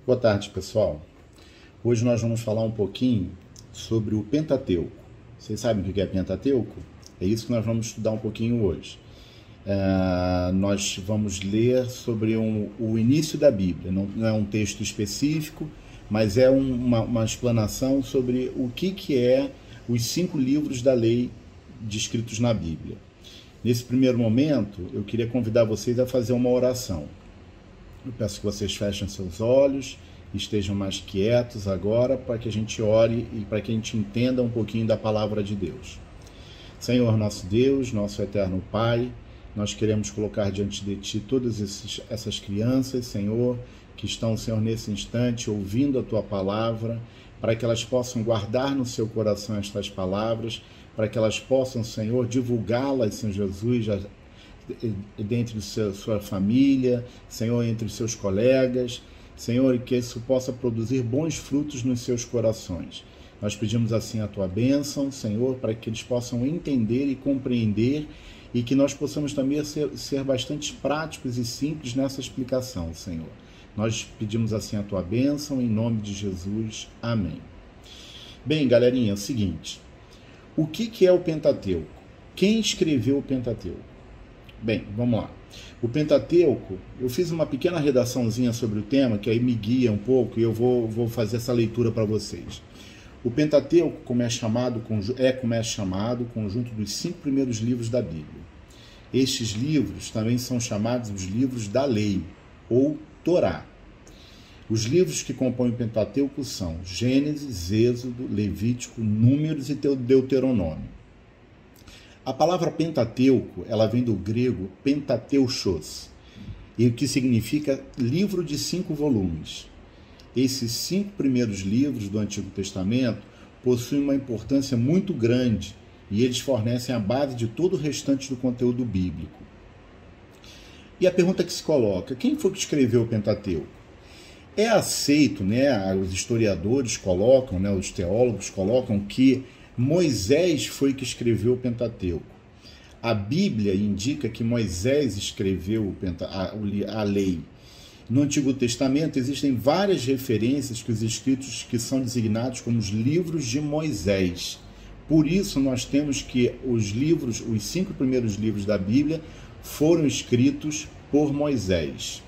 Boa tarde, pessoal. Hoje nós vamos falar um pouquinho sobre o Pentateuco. Vocês sabem o que é Pentateuco? É isso que nós vamos estudar um pouquinho hoje. Nós vamos ler sobre o início da Bíblia. Não é um texto específico, mas é uma explanação sobre o que é os 5 livros da lei descritos na Bíblia. Nesse primeiro momento, eu queria convidar vocês a fazer uma oração. Eu peço que vocês fechem seus olhos, estejam mais quietos agora, para que a gente ore e para que a gente entenda um pouquinho da palavra de Deus. Senhor, nosso Deus, nosso eterno Pai, nós queremos colocar diante de Ti todas essas crianças, Senhor, que estão, Senhor, nesse instante, ouvindo a Tua palavra, para que elas possam guardar no seu coração estas palavras, para que elas possam, Senhor, divulgá-las, Senhor Jesus, dentro de sua família, Senhor, entre os seus colegas, Senhor, e que isso possa produzir bons frutos nos seus corações. Nós pedimos assim a Tua bênção, Senhor, para que eles possam entender e compreender e que nós possamos também ser bastante práticos e simples nessa explicação, Senhor. Nós pedimos assim a Tua bênção, em nome de Jesus. Amém. Bem, galerinha, é o seguinte, o que é o Pentateuco? Quem escreveu o Pentateuco? Bem, vamos lá. O Pentateuco, eu fiz uma pequena redaçãozinha sobre o tema, que aí me guia um pouco, e eu vou fazer essa leitura para vocês. O Pentateuco, como é chamado, o conjunto dos 5 primeiros livros da Bíblia. Estes livros também são chamados os livros da lei, ou Torá. Os livros que compõem o Pentateuco são Gênesis, Êxodo, Levítico, Números e Deuteronômio. A palavra Pentateuco, ela vem do grego pentateuchos, e o que significa livro de 5 volumes. Esses 5 primeiros livros do Antigo Testamento possuem uma importância muito grande e eles fornecem a base de todo o restante do conteúdo bíblico. E a pergunta que se coloca, quem foi que escreveu o Pentateuco? É aceito, os historiadores colocam, os teólogos colocam que Moisés foi que escreveu o Pentateuco. A Bíblia indica que Moisés escreveu a lei. No Antigo Testamento existem várias referências que os escritos que são designados como os livros de Moisés. Por isso nós temos que os 5 primeiros livros da Bíblia foram escritos por Moisés.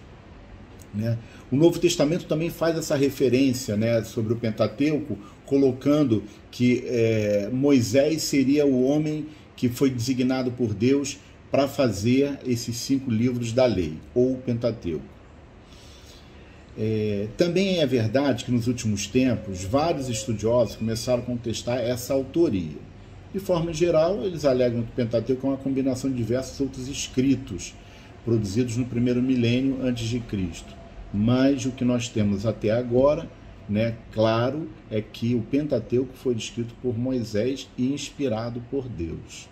O Novo Testamento também faz essa referência sobre o Pentateuco, colocando que Moisés seria o homem que foi designado por Deus para fazer esses 5 livros da lei, ou Pentateuco. Também é verdade que nos últimos tempos, vários estudiosos começaram a contestar essa autoria. De forma geral, eles alegam que o Pentateuco é uma combinação de diversos outros escritos, produzidos no primeiro milênio antes de Cristo. Mas o que nós temos até agora, claro, é que o Pentateuco foi escrito por Moisés e inspirado por Deus.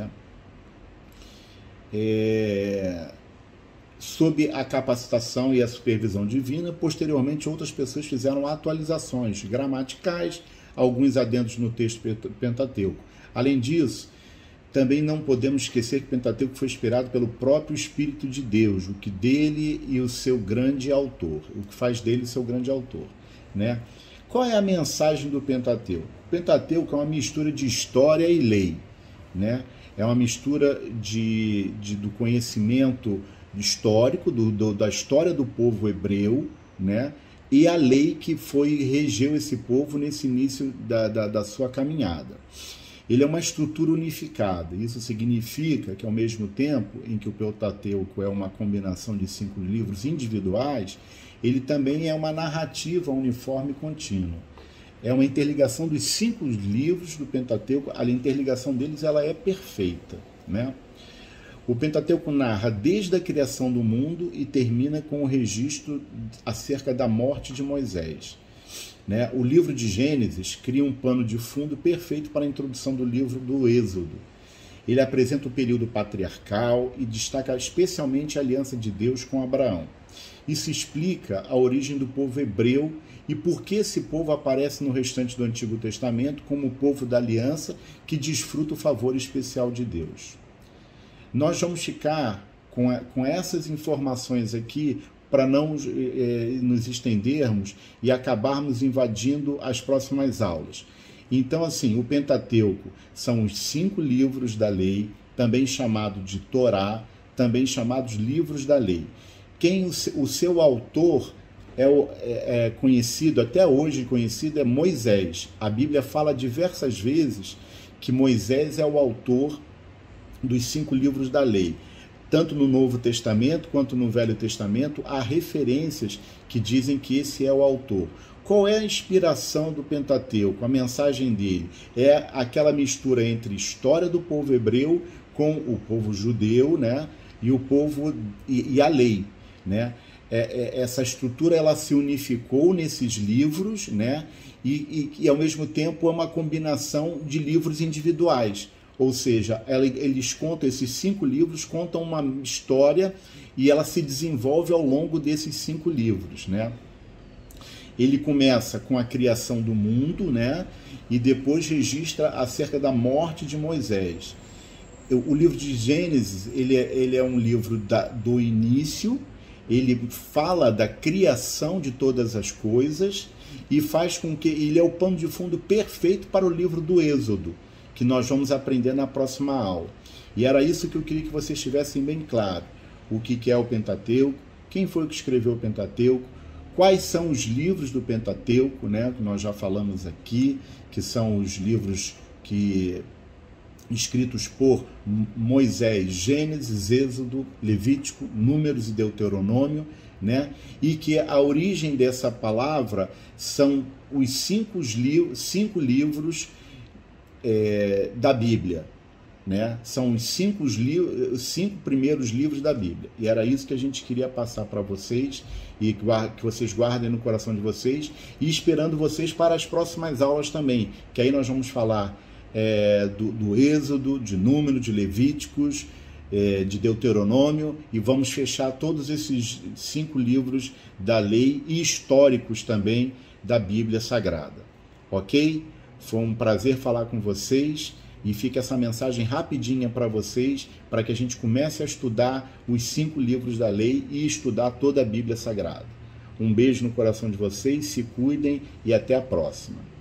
Sob a capacitação e a supervisão divina, posteriormente outras pessoas fizeram atualizações gramaticais, alguns adendos no texto Pentateuco. Além disso, também não podemos esquecer que o Pentateuco foi inspirado pelo próprio Espírito de Deus, o que dele e o seu grande autor, o que faz dele seu grande autor. Qual é a mensagem do Pentateuco? O Pentateuco é uma mistura de história e lei. É uma mistura do conhecimento histórico, da história do povo hebreu, e a lei que regeu esse povo nesse início da sua caminhada. Ele é uma estrutura unificada. Isso significa que, ao mesmo tempo em que o Pentateuco é uma combinação de 5 livros individuais, ele também é uma narrativa uniforme e contínua. É uma interligação dos 5 livros do Pentateuco. A interligação deles ela é perfeita. O Pentateuco narra desde a criação do mundo e termina com o registro acerca da morte de Moisés. O livro de Gênesis cria um pano de fundo perfeito para a introdução do livro do Êxodo. Ele apresenta o período patriarcal e destaca especialmente a aliança de Deus com Abraão. Isso explica a origem do povo hebreu e por que esse povo aparece no restante do Antigo Testamento como o povo da aliança que desfruta o favor especial de Deus. Nós vamos ficar com essas informações aqui para não nos estendermos e acabarmos invadindo as próximas aulas. Então, assim, o Pentateuco são os 5 livros da lei, também chamado de Torá, também chamados livros da lei. O seu autor é conhecido, até hoje conhecido, é Moisés. A Bíblia fala diversas vezes que Moisés é o autor dos 5 livros da lei. Tanto no Novo Testamento quanto no Velho Testamento, há referências que dizem que esse é o autor. Qual é a inspiração do Pentateuco, a mensagem dele? É aquela mistura entre história do povo hebreu com o povo judeu, né? E o povo e a lei, né? Essa estrutura ela se unificou nesses livros, né? E ao mesmo tempo é uma combinação de livros individuais. Ou seja, eles contam, esses 5 livros contam uma história e ela se desenvolve ao longo desses 5 livros, né? Ele começa com a criação do mundo, né? E depois registra acerca da morte de Moisés. O livro de Gênesis, ele é um livro do início, ele fala da criação de todas as coisas e faz com que ele é o pano de fundo perfeito para o livro do Êxodo, que nós vamos aprender na próxima aula. E era isso que eu queria que vocês tivessem bem claro. O que é o Pentateuco, quem foi que escreveu o Pentateuco, quais são os livros do Pentateuco, né, que nós já falamos aqui, que são os livros escritos por Moisés, Gênesis, Êxodo, Levítico, Números e Deuteronômio, né? E que a origem dessa palavra são os 5 livros da Bíblia, né? São os 5 primeiros livros da Bíblia. E era isso que a gente queria passar para vocês e que vocês guardem no coração de vocês e esperando vocês para as próximas aulas também, que aí nós vamos falar do Êxodo, de Número, de Levíticos, de Deuteronômio, e vamos fechar todos esses 5 livros da lei e históricos também da Bíblia Sagrada. Ok? Foi um prazer falar com vocês e fica essa mensagem rapidinha para vocês, para que a gente comece a estudar os 5 livros da lei e estudar toda a Bíblia Sagrada. Um beijo no coração de vocês, se cuidem e até a próxima.